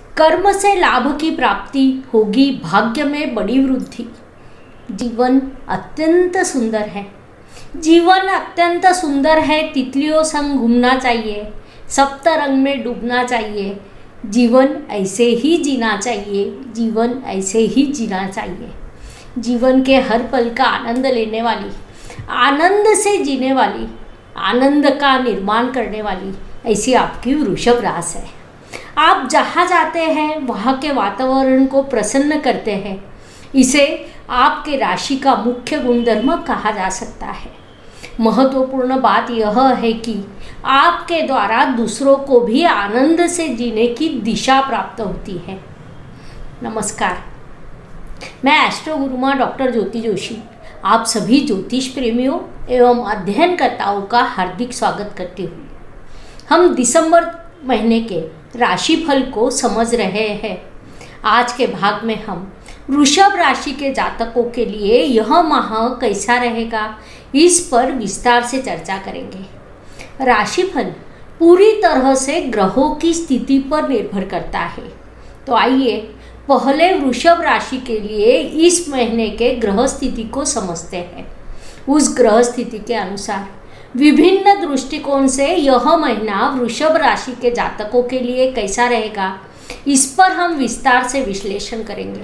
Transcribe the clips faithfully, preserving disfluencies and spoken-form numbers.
कर्म से लाभ की प्राप्ति होगी, भाग्य में बड़ी वृद्धि। जीवन अत्यंत सुंदर है, जीवन अत्यंत सुंदर है। तितलियों संग घूमना चाहिए, सप्त रंग में डूबना चाहिए। जीवन ऐसे ही जीना चाहिए, जीवन ऐसे ही जीना चाहिए। जीवन के हर पल का आनंद लेने वाली, आनंद से जीने वाली, आनंद का निर्माण करने वाली ऐसी आपकी वृषभ राशि है। आप जहाँ जाते हैं वहाँ के वातावरण को प्रसन्न करते हैं। इसे आपके राशि का मुख्य गुणधर्म कहा जा सकता है। महत्वपूर्ण बात यह है कि आपके द्वारा दूसरों को भी आनंद से जीने की दिशा प्राप्त होती है। नमस्कार, मैं एस्ट्रो गुरुमा डॉक्टर ज्योति जोशी आप सभी ज्योतिष प्रेमियों एवं अध्ययनकर्ताओं का हार्दिक स्वागत करती हूँ। हम दिसंबर महीने के राशिफल को समझ रहे हैं। आज के भाग में हम वृषभ राशि के जातकों के लिए यह माह कैसा रहेगा, इस पर विस्तार से चर्चा करेंगे। राशिफल पूरी तरह से ग्रहों की स्थिति पर निर्भर करता है। तो आइए पहले वृषभ राशि के लिए इस महीने के ग्रह स्थिति को समझते हैं। उस ग्रह स्थिति के अनुसार विभिन्न दृष्टिकोण से यह महीना वृषभ राशि के जातकों के लिए कैसा रहेगा, इस पर हम विस्तार से विश्लेषण करेंगे।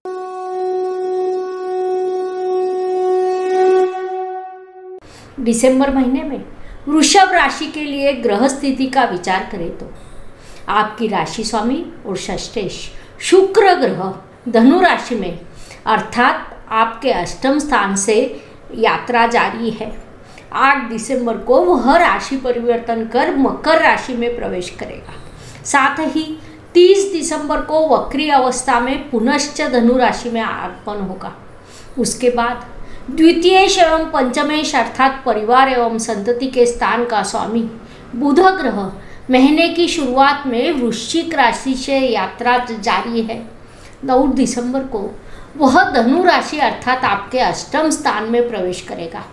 दिसंबर महीने में वृषभ राशि के लिए ग्रह स्थिति का विचार करें तो आपकी राशि स्वामी और षष्ठेश शुक्र ग्रह धनु राशि में अर्थात आपके अष्टम स्थान से यात्रा जारी है। आठ दिसंबर को वह राशि परिवर्तन कर मकर राशि में प्रवेश करेगा। साथ ही तीस दिसंबर को वक्री अवस्था में पुनश्च धनु राशि में आगमन होगा। उसके बाद द्वितीयेश एवं पंचमेश अर्थात परिवार एवं संतति के स्थान का स्वामी बुध ग्रह महीने की शुरुआत में वृश्चिक राशि से यात्रा जारी है। नौ दिसंबर को वह धनु राशि अर्थात आपके अष्टम स्थान में प्रवेश करेगा।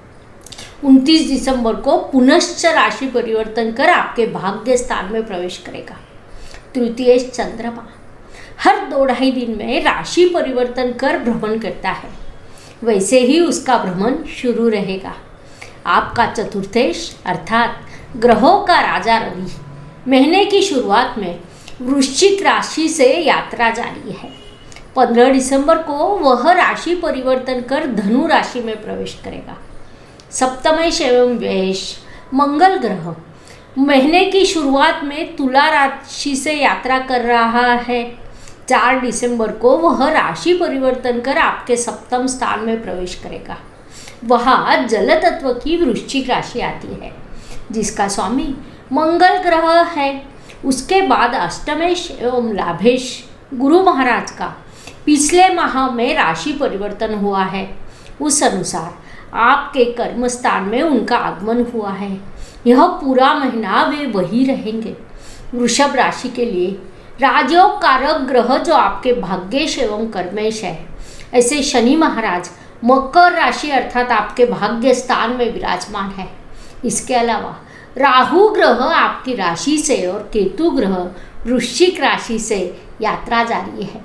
उनतीस दिसंबर को पुनश्च राशि परिवर्तन कर आपके भाग्य स्थान में प्रवेश करेगा। तृतीयेश चंद्रमा हर दो ढाई दिन में राशि परिवर्तन कर भ्रमण करता है, वैसे ही उसका भ्रमण शुरू रहेगा। आपका चतुर्थेश अर्थात ग्रहों का राजा रवि महीने की शुरुआत में वृश्चिक राशि से यात्रा जारी है। पंद्रह दिसंबर को वह राशि परिवर्तन कर धनु राशि में प्रवेश करेगा। सप्तमेश एवं व्ययेश मंगल ग्रह महीने की शुरुआत में तुला राशि से यात्रा कर रहा है। चार दिसंबर को वह राशि परिवर्तन कर आपके सप्तम स्थान में प्रवेश करेगा। वहाँ जल तत्व की वृश्चिक राशि आती है, जिसका स्वामी मंगल ग्रह है। उसके बाद अष्टमेश एवं लाभेश गुरु महाराज का पिछले माह में राशि परिवर्तन हुआ है। उस अनुसार आपके कर्म स्थान में उनका आगमन हुआ है। यह पूरा महीना वे वही रहेंगे। वृषभ राशि के लिए राजयोग कारक ग्रह जो आपके भाग्येश एवं कर्मेश है, ऐसे शनि महाराज मकर राशि अर्थात आपके भाग्य स्थान में विराजमान है। इसके अलावा राहु ग्रह आपकी राशि से और केतु ग्रह वृश्चिक राशि से यात्रा जारी है।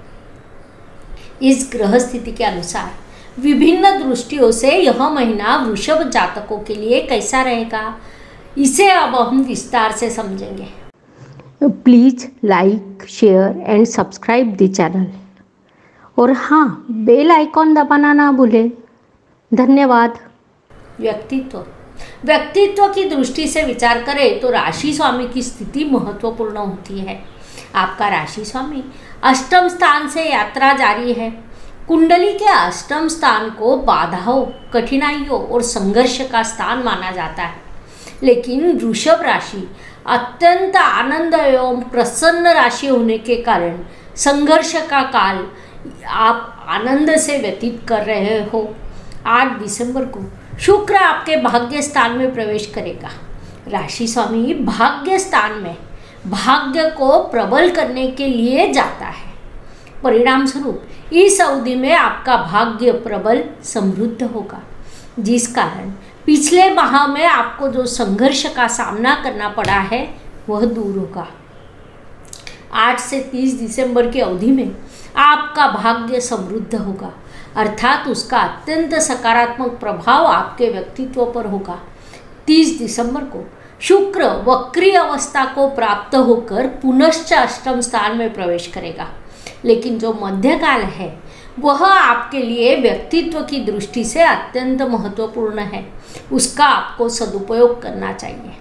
इस ग्रह स्थिति के अनुसार विभिन्न दृष्टियों से यह महीना वृषभ जातकों के लिए कैसा रहेगा, इसे अब हम विस्तार से समझेंगे। Please like share and subscribe the channel और हाँ, बेल आइकॉन दबाना ना भूलें। धन्यवाद। व्यक्तित्व व्यक्तित्व की दृष्टि से विचार करें तो राशि स्वामी की स्थिति महत्वपूर्ण होती है। आपका राशि स्वामी अष्टम स्थान से यात्रा जारी है। कुंडली के अष्टम स्थान को बाधाओं, कठिनाइयों और संघर्ष का स्थान माना जाता है, लेकिन वृषभ राशि अत्यंत आनंद एवं प्रसन्न राशि होने के कारण संघर्ष का काल आप आनंद से व्यतीत कर रहे हो। आठ दिसंबर को शुक्र आपके भाग्य स्थान में प्रवेश करेगा। राशि स्वामी भाग्य स्थान में भाग्य को प्रबल करने के लिए जाता है। परिणाम स्वरूप इस अवधि में आपका भाग्य प्रबल समृद्ध होगा, जिस कारण पिछले माह में आपको जो संघर्ष का सामना करना पड़ा है वह दूर होगा। आठ से तीस दिसंबर की अवधि में आपका भाग्य समृद्ध होगा, अर्थात उसका अत्यंत सकारात्मक प्रभाव आपके व्यक्तित्व पर होगा। तीस दिसंबर को शुक्र वक्री अवस्था को प्राप्त होकर पुनश्च अष्टम स्थान में प्रवेश करेगा, लेकिन जो मध्यकाल है वह आपके लिए व्यक्तित्व की दृष्टि से अत्यंत महत्वपूर्ण है, उसका आपको सदुपयोग करना चाहिए।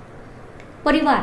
परिवार,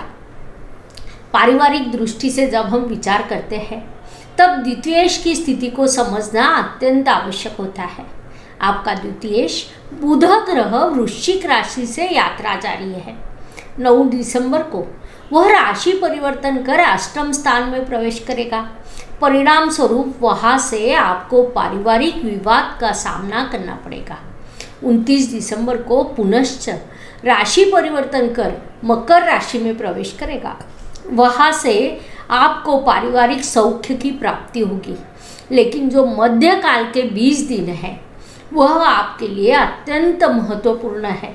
पारिवारिक दृष्टि से जब हम विचार करते हैं तब द्वितीयेश की स्थिति को समझना अत्यंत आवश्यक होता है। आपका द्वितीयेश बुध ग्रह वृश्चिक राशि से यात्रा जारी है। नौ दिसंबर को वह राशि परिवर्तन कर अष्टम स्थान में प्रवेश करेगा। परिणाम स्वरूप वहाँ से आपको पारिवारिक विवाद का सामना करना पड़ेगा। उनतीस दिसंबर को पुनश्च राशि परिवर्तन कर मकर राशि में प्रवेश करेगा। वहाँ से आपको पारिवारिक सौख्य की प्राप्ति होगी, लेकिन जो मध्यकाल के बीस दिन है वह आपके लिए अत्यंत महत्वपूर्ण है।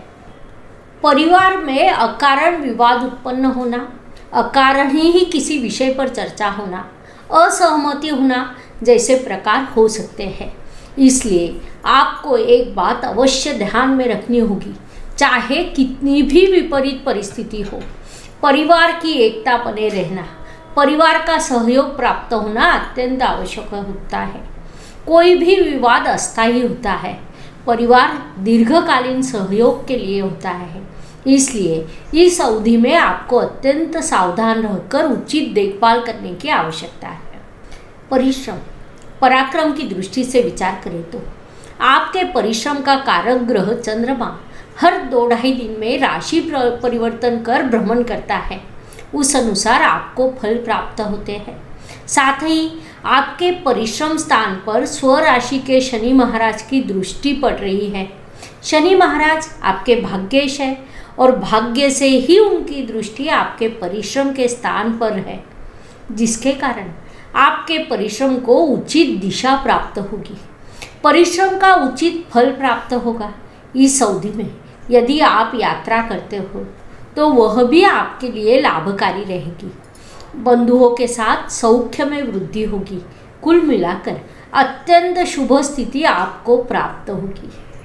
परिवार में अकारण विवाद उत्पन्न होना, अकारण ही किसी विषय पर चर्चा होना, असहमति होना जैसे प्रकार हो सकते हैं। इसलिए आपको एक बात अवश्य ध्यान में रखनी होगी, चाहे कितनी भी विपरीत परिस्थिति हो, परिवार की एकता बने रहना, परिवार का सहयोग प्राप्त होना अत्यंत आवश्यक होता है। कोई भी विवाद अस्थायी होता है, परिवार दीर्घकालीन सहयोग के लिए होता है। इसलिए इस अवधि में आपको अत्यंत सावधान रहकर उचित देखभाल करने की आवश्यकता है। परिश्रम, पराक्रम की दृष्टि से विचार करें तो आपके परिश्रम का कारक ग्रह चंद्रमा हर दो ढाई दिन में राशि परिवर्तन कर भ्रमण करता है, उस अनुसार आपको फल प्राप्त होते हैं। साथ ही आपके परिश्रम स्थान पर स्वराशि के शनि महाराज की दृष्टि पड़ रही है। शनि महाराज आपके भाग्येश है और भाग्य से ही उनकी दृष्टि आपके परिश्रम के स्थान पर है, जिसके कारण आपके परिश्रम को उचित दिशा प्राप्त होगी, परिश्रम का उचित फल प्राप्त होगा। इस अवधि में यदि आप यात्रा करते हो तो वह भी आपके लिए लाभकारी रहेगी। बंधुओं के साथ सौख्य में वृद्धि होगी। कुल मिलाकर अत्यंत शुभ स्थिति आपको प्राप्त होगी।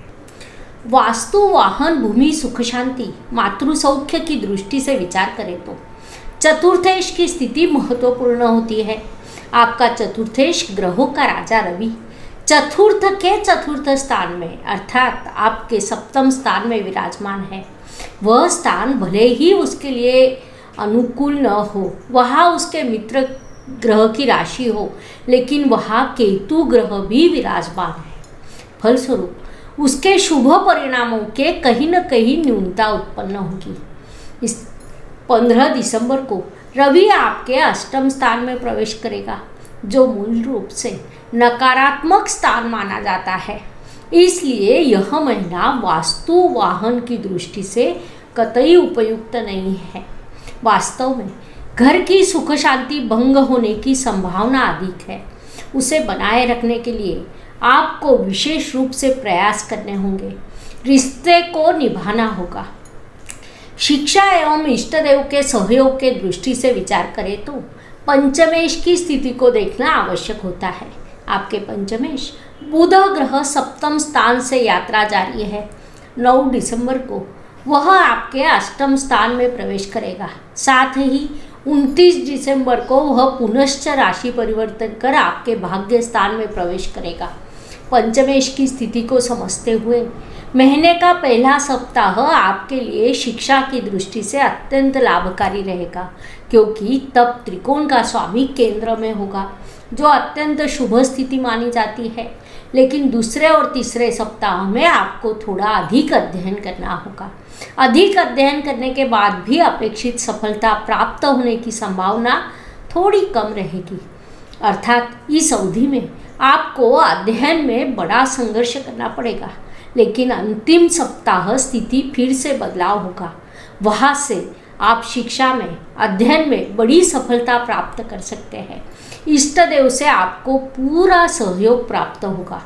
वास्तु, वाहन, भूमि, सुख शांति, मातृ सौख्य की दृष्टि से विचार करें तो चतुर्थेश की स्थिति महत्वपूर्ण होती है। आपका चतुर्थेश ग्रहों का राजा रवि चतुर्थ के चतुर्थ स्थान में अर्थात आपके सप्तम स्थान में विराजमान है। वह स्थान भले ही उसके लिए अनुकूल न हो, वहाँ उसके मित्र ग्रह की राशि हो, लेकिन वहाँ केतु ग्रह भी विराजमान है। फलस्वरूप उसके शुभ परिणामों के कहीं न कहीं न्यूनता उत्पन्न होगी। इस पंद्रह दिसंबर को रवि आपके अष्टम स्थान में प्रवेश करेगा, जो मूल रूप से नकारात्मक स्थान माना जाता है। इसलिए यह महीना वास्तु, वाहन की दृष्टि से कतई उपयुक्त नहीं है। वास्तव में घर की सुख शांति भंग होने की संभावना अधिक है। उसे बनाए रखने के लिए आपको विशेष रूप से प्रयास करने होंगे, रिश्ते को निभाना होगा। शिक्षा एवं इष्ट देव के सहयोग के दृष्टि से विचार करें तो पंचमेश की स्थिति को देखना आवश्यक होता है। आपके पंचमेश बुध ग्रह सप्तम स्थान से यात्रा जारी है। नौ दिसंबर को वह आपके अष्टम स्थान में प्रवेश करेगा। साथ ही उनतीस दिसंबर को वह पुनश्च राशि परिवर्तन कर आपके भाग्य स्थान में प्रवेश करेगा। पंचमेश की स्थिति को समझते हुए महीने का पहला सप्ताह आपके लिए शिक्षा की दृष्टि से अत्यंत लाभकारी रहेगा, क्योंकि तब त्रिकोण का स्वामी केंद्र में होगा, जो अत्यंत शुभ स्थिति मानी जाती है। लेकिन दूसरे और तीसरे सप्ताह में आपको थोड़ा अधिक अध्ययन करना होगा। अधिक अध्ययन करने के बाद भी अपेक्षित सफलता प्राप्त होने की संभावना थोड़ी कम रहेगी। अर्थात इस अवधि में आपको अध्ययन में बड़ा संघर्ष करना पड़ेगा, लेकिन अंतिम सप्ताह स्थिति फिर से बदलाव होगा। वहाँ से आप शिक्षा में, अध्ययन में बड़ी सफलता प्राप्त कर सकते हैं। इष्ट देव से आपको पूरा सहयोग प्राप्त होगा।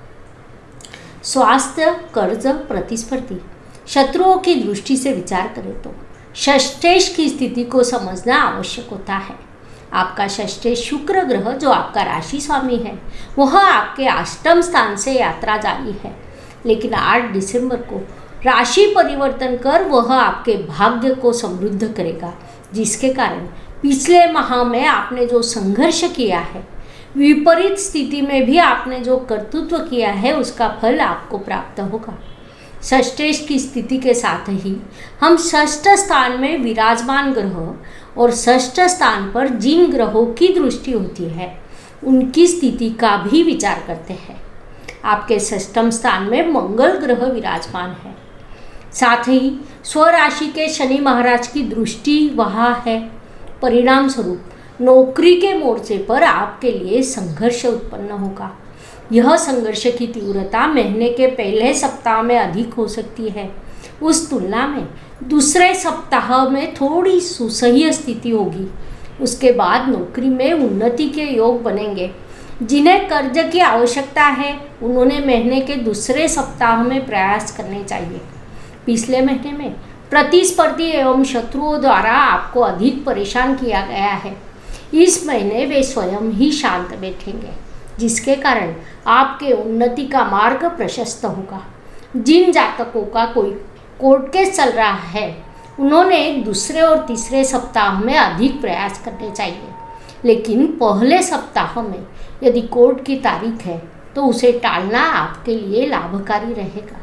स्वास्थ्य, कर्ज, प्रतिस्पर्धी, शत्रुओं की दृष्टि से विचार करें तो षष्ठेश की स्थिति को समझना आवश्यक होता है। आपका षष्ठ शुक्र ग्रह जो आपका राशि स्वामी है वह आपके अष्टम स्थान से यात्रा जारी है, लेकिन आठ दिसंबर को राशि परिवर्तन कर वह आपके भाग्य को समृद्ध करेगा, जिसके कारण पिछले माह में आपने जो संघर्ष किया है, विपरीत स्थिति में भी आपने जो कर्तृत्व किया है, उसका फल आपको प्राप्त होगा। षष्ठेश की स्थिति के साथ ही हम षष्ठ स्थान में विराजमान ग्रह और षष्ठ स्थान पर जिन ग्रहों की दृष्टि होती है उनकी स्थिति का भी विचार करते हैं। आपके षष्ठम स्थान में मंगल ग्रह विराजमान है, साथ ही स्वराशि के शनि महाराज की दृष्टि वहाँ है। परिणाम स्वरूप नौकरी के मोर्चे पर आपके लिए संघर्ष उत्पन्न होगा। यह संघर्ष की तीव्रता महीने के पहले सप्ताह में अधिक हो सकती है, उस तुलना में दूसरे सप्ताह में थोड़ी सुसह्य स्थिति होगी। उसके बाद नौकरी में उन्नति के योग बनेंगे। जिन्हें कर्ज की आवश्यकता है उन्होंने महीने के दूसरे सप्ताह में प्रयास करने चाहिए। पिछले महीने में प्रतिस्पर्धी एवं शत्रुओं द्वारा आपको अधिक परेशान किया गया है। इस महीने वे स्वयं ही शांत बैठेंगे, जिसके कारण आपके उन्नति का मार्ग प्रशस्त होगा। जिन जातकों का कोई कोर्ट केस चल रहा है उन्होंने दूसरे और तीसरे सप्ताह में अधिक प्रयास करने चाहिए, लेकिन पहले सप्ताह में यदि कोर्ट की तारीख है तो उसे टालना आपके लिए लाभकारी रहेगा।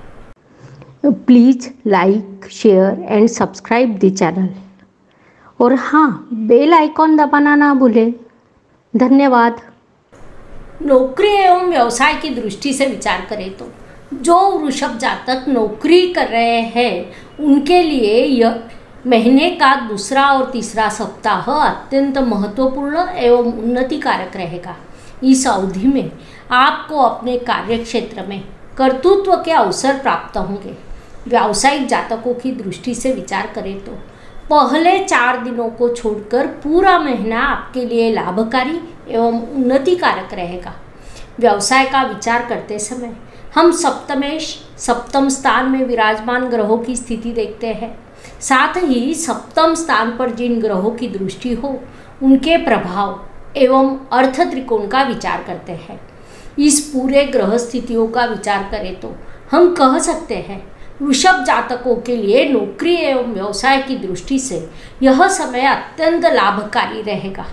Please like, share and subscribe the channel, और हाँ, बेल आइकॉन दबाना ना भूलें। धन्यवाद। नौकरी एवं व्यवसाय की दृष्टि से विचार करें तो जो वृषभ जातक नौकरी कर रहे हैं उनके लिए यह महीने का दूसरा और तीसरा सप्ताह अत्यंत महत्वपूर्ण एवं उन्नतिकारक रहेगा। इस अवधि में आपको अपने कार्य क्षेत्र में कर्तृत्व के अवसर प्राप्त होंगे। व्यावसायिक जातकों की दृष्टि से विचार करें तो पहले चार दिनों को छोड़कर पूरा महीना आपके लिए लाभकारी एवं उन्नतिकारक रहेगा। व्यवसाय का विचार करते समय हम सप्तमेश सप्तम स्थान में विराजमान ग्रहों की स्थिति देखते हैं, साथ ही सप्तम स्थान पर जिन ग्रहों की दृष्टि हो उनके प्रभाव एवं अर्थ त्रिकोण का विचार करते हैं। इस पूरे ग्रह स्थितियों का विचार करें तो हम कह सकते हैं वृषभ जातकों के लिए नौकरी एवं व्यवसाय की दृष्टि से यह समय अत्यंत लाभकारी रहेगा।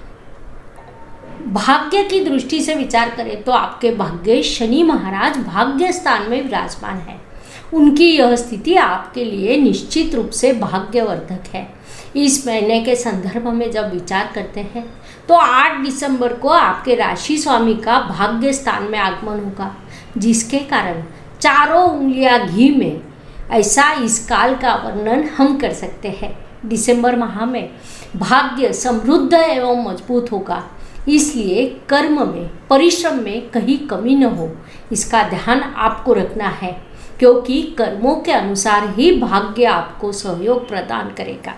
भाग्य की दृष्टि से विचार करें तो आपके भाग्य शनि महाराज भाग्य स्थान में विराजमान है। उनकी यह स्थिति आपके लिए निश्चित रूप से भाग्यवर्धक है। इस महीने के संदर्भ में जब विचार करते हैं तो आठ दिसंबर को आपके राशि स्वामी का भाग्य स्थान में आगमन होगा, जिसके कारण चारों उंगलियां घी में ऐसा इस काल का वर्णन हम कर सकते हैं। दिसंबर माह में भाग्य समृद्ध एवं मजबूत होगा, इसलिए कर्म में परिश्रम में कहीं कमी न हो, इसका ध्यान आपको रखना है, क्योंकि कर्मों के अनुसार ही भाग्य आपको सहयोग प्रदान करेगा।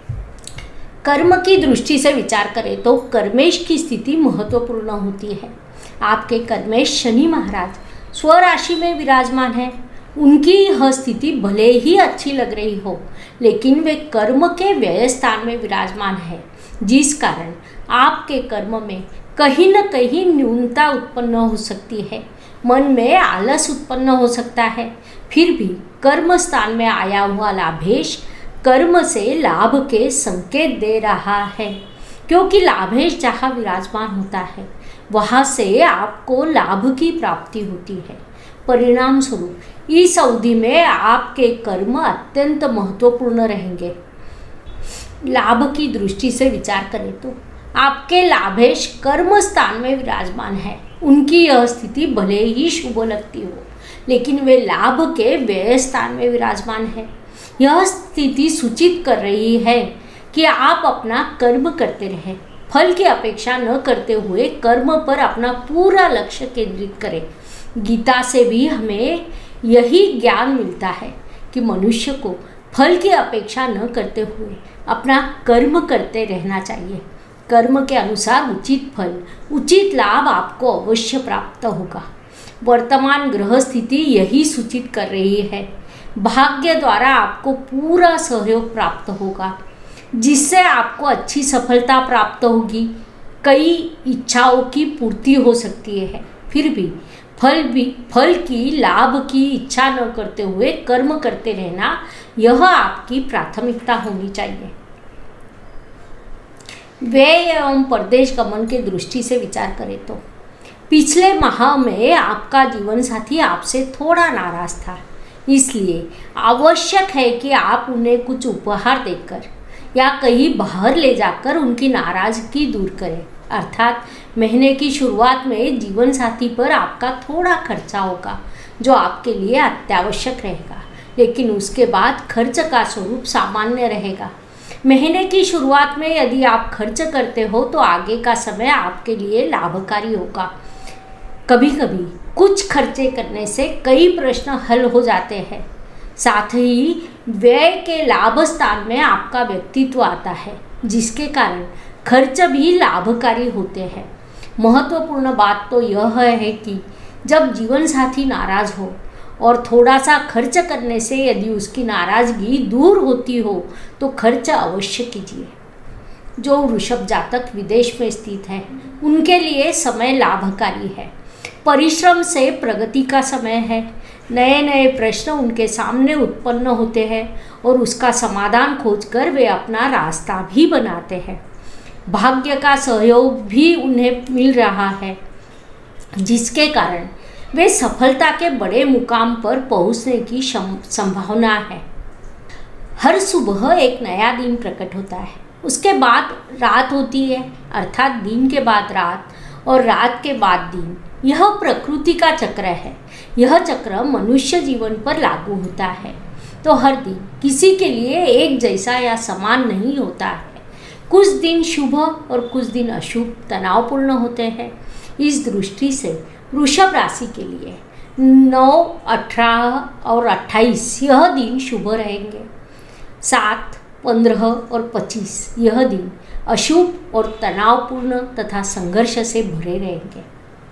कर्म की दृष्टि से विचार करें तो कर्मेश की स्थिति महत्वपूर्ण होती है। आपके कर्मेश शनि महाराज स्वराशि में विराजमान है। उनकी यह स्थिति भले ही अच्छी लग रही हो, लेकिन वे कर्म के व्यय स्थान में विराजमान है, जिस कारण आपके कर्म में कहीं न कहीं न्यूनता उत्पन्न हो सकती है। मन में आलस उत्पन्न हो सकता है। फिर भी कर्म स्थान में आया हुआ लाभेश कर्म से लाभ के संकेत दे रहा है, क्योंकि लाभेश जहाँ विराजमान होता है वहाँ से आपको लाभ की प्राप्ति होती है। परिणाम स्वरूप इस अवधि में आपके कर्म अत्यंत महत्वपूर्ण रहेंगे। लाभ की दृष्टि से विचार करें तो आपके लाभेश कर्म स्थान में विराजमान है। उनकी यह स्थिति भले ही शुभ लगती हो, लेकिन वे लाभ के व्यय स्थान में विराजमान है। यह स्थिति सूचित कर रही है कि आप अपना कर्म करते रहें, फल की अपेक्षा न करते हुए कर्म पर अपना पूरा लक्ष्य केंद्रित करें। गीता से भी हमें यही ज्ञान मिलता है कि मनुष्य को फल की अपेक्षा न करते हुए अपना कर्म करते रहना चाहिए। कर्म के अनुसार उचित फल, उचित लाभ आपको अवश्य प्राप्त होगा। वर्तमान ग्रह स्थिति यही सूचित कर रही है। भाग्य द्वारा आपको पूरा सहयोग प्राप्त होगा। जिससे आपको अच्छी सफलता प्राप्त होगी। कई इच्छाओं की पूर्ति हो सकती है। फिर भी फल भी फल की लाभ की इच्छा न करते हुए कर्म करते रहना, यह आपकी प्राथमिकता होनी चाहिए। व्यय एवं परदेश गमन के दृष्टि से विचार करें तो पिछले माह में आपका जीवन साथी आपसे थोड़ा नाराज था, इसलिए आवश्यक है कि आप उन्हें कुछ उपहार देकर या कहीं बाहर ले जाकर उनकी नाराजगी दूर करें। अर्थात महीने की शुरुआत में जीवन साथी पर आपका थोड़ा खर्चा होगा जो आपके लिए अत्यावश्यक रहेगा, लेकिन उसके बाद खर्च का स्वरूप सामान्य रहेगा। महीने की शुरुआत में यदि आप खर्च करते हो तो आगे का समय आपके लिए लाभकारी होगा। कभी कभी कुछ खर्चे करने से कई प्रश्न हल हो जाते हैं। साथ ही व्यय के लाभ स्थान में आपका व्यक्तित्व आता है, जिसके कारण खर्च भी लाभकारी होते हैं। महत्वपूर्ण बात तो यह है कि जब जीवन साथी नाराज हो और थोड़ा सा खर्च करने से यदि उसकी नाराजगी दूर होती हो तो खर्च अवश्य कीजिए। जो वृषभ जातक विदेश में स्थित हैं, उनके लिए समय लाभकारी है। परिश्रम से प्रगति का समय है। नए नए प्रश्न उनके सामने उत्पन्न होते हैं और उसका समाधान खोजकर वे अपना रास्ता भी बनाते हैं। भाग्य का सहयोग भी उन्हें मिल रहा है, जिसके कारण वे सफलता के बड़े मुकाम पर पहुंचने की संभावना है। हर सुबह एक नया दिन प्रकट होता है, उसके बाद रात होती है, अर्थात दिन के बाद रात और रात के बाद दिन। यह प्रकृति का चक्र है। यह चक्र मनुष्य जीवन पर लागू होता है, तो हर दिन किसी के लिए एक जैसा या समान नहीं होता है। कुछ दिन शुभ और कुछ दिन अशुभ तनावपूर्ण होते हैं। इस दृष्टि से वृषभ राशि के लिए नौ, अठारह और अट्ठाईस यह दिन शुभ रहेंगे। सात, पंद्रह और पच्चीस यह दिन अशुभ और तनावपूर्ण तथा संघर्ष से भरे रहेंगे।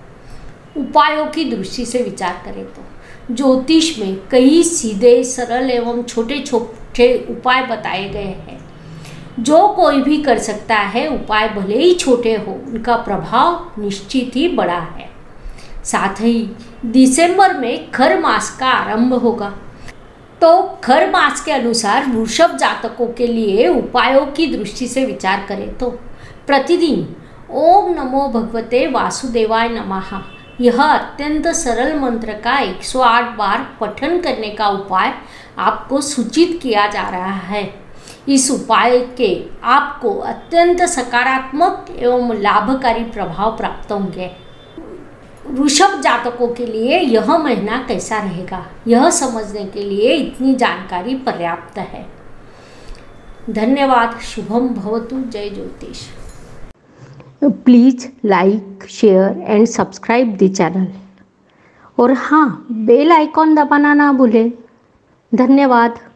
उपायों की दृष्टि से विचार करें तो ज्योतिष में कई सीधे, सरल एवं छोटे छोटे उपाय बताए गए हैं, जो कोई भी कर सकता है। उपाय भले ही छोटे हो, उनका प्रभाव निश्चित ही बड़ा है। साथ ही दिसंबर में खर मास का आरंभ होगा, तो खर मास के अनुसार वृषभ जातकों के लिए उपायों की दृष्टि से विचार करें तो प्रतिदिन ओम नमो भगवते वासुदेवाय नमः यह अत्यंत सरल मंत्र का एक सौ आठ बार पठन करने का उपाय आपको सूचित किया जा रहा है। इस उपाय के आपको अत्यंत सकारात्मक एवं लाभकारी प्रभाव प्राप्त होंगे। वृषभ जातकों के लिए यह महीना कैसा रहेगा, यह समझने के लिए इतनी जानकारी पर्याप्त है। धन्यवाद। शुभम भवतु। जय ज्योतिष। Please like, share and subscribe the channel, और हाँ, बेल आइकॉन दबाना ना भूलें। धन्यवाद।